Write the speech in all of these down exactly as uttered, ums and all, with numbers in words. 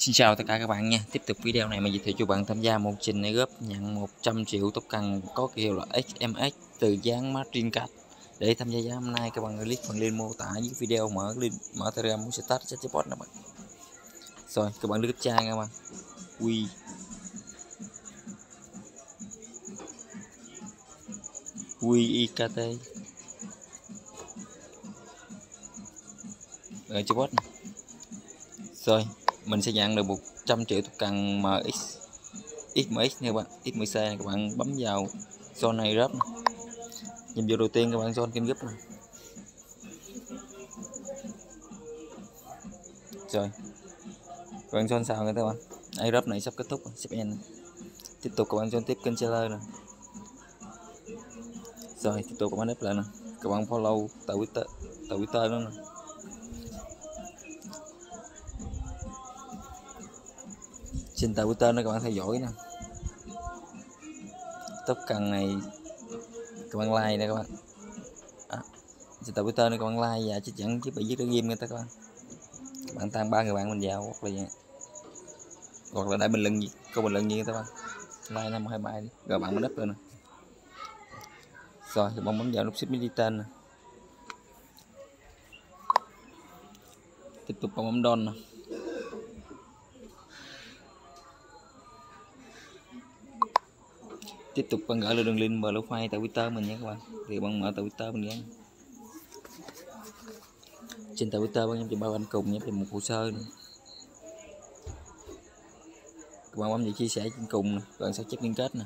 Xin chào tất cả các bạn nha. Tiếp tục video này mình giới thiệu cho bạn tham gia một trình này góp nhận một trăm triệu tốc cần có kêu là ích em ích từ dáng Martin Card. Để tham gia giá hôm nay các bạn click phần link mô tả dưới video, mở link mở Telegram muốn start chatbot nè bạn. Rồi các bạn lướt trang các bạn. Quy Quy i ca tê. Rồi chatbot nè. Rồi mình sẽ nhận được một trăm triệu token em ích ích em ích nha các bạn, ích em xê này, các bạn bấm vào zone này rớp. Nhiệm vụ đầu tiên các bạn zone kênh group này. Rồi các bạn zone sao các bạn, ai rớp này sắp kết thúc sắp end. Tiếp tục các bạn zone tiếp kênh seller nè. Rồi tiếp tục các bạn ép lại nè, các bạn follow tạo Twitter tạo Twitter đó nè. Trên tàu Twitter nó các bạn theo dõi nè. Tốc cần này các bạn like nè các bạn. À, trên tàu Twitter nó các bạn like và trích dẫn chứ bị giết game người ta các bạn. Các bạn tăng ba người bạn mình vào hoặc là hoặc là đại bình luận gì câu bình luận gì các bạn. Like năm hai ba đi rồi bạn mới đắp lên nè. Rồi các bạn bấm vào nút submit tên nè. Tiếp tục bấm don nè. Tiếp tục bạn gửi lên đường link profile tại Twitter mình nhé các bạn. Thì bạn mở tại Twitter mình nhé. Trên tại Twitter bạn nhấn vào bao anh cùng nhé, một hồ sơ nữa. Các bạn bấm vào chia sẻ trên cùng nè, bạn sẽ check liên kết nè.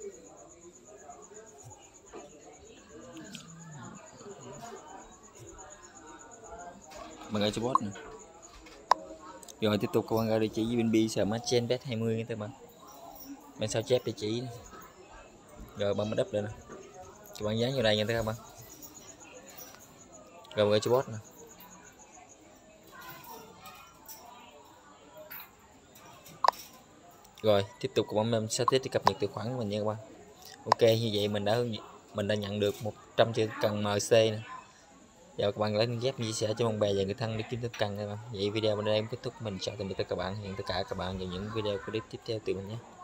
Bạn gửi cho bot nè. Rồi tiếp tục các bạn gửi địa chỉ vê en pê smart chain bet hai mươi các bạn. Bạn sao chép địa chỉ này. Rồi bạn mới đắp lên nè. Các bạn dán vào đây nha các bạn. Rồi gửi cho bot nè. Rồi tiếp tục các bạn sẽ tiếp cập nhật tài khoản của mình nha các bạn. Ok, như vậy mình đã mình đã nhận được một trăm triệu cần em xê nè. Giờ các bạn lấy dép chia sẻ cho bạn bè và người thân để kiếm tiếp cần các bạn. Vậy video mình đây kết thúc, mình chào tạm biệt các bạn, hẹn tất cả các bạn vào những video clip tiếp theo từ mình nhé.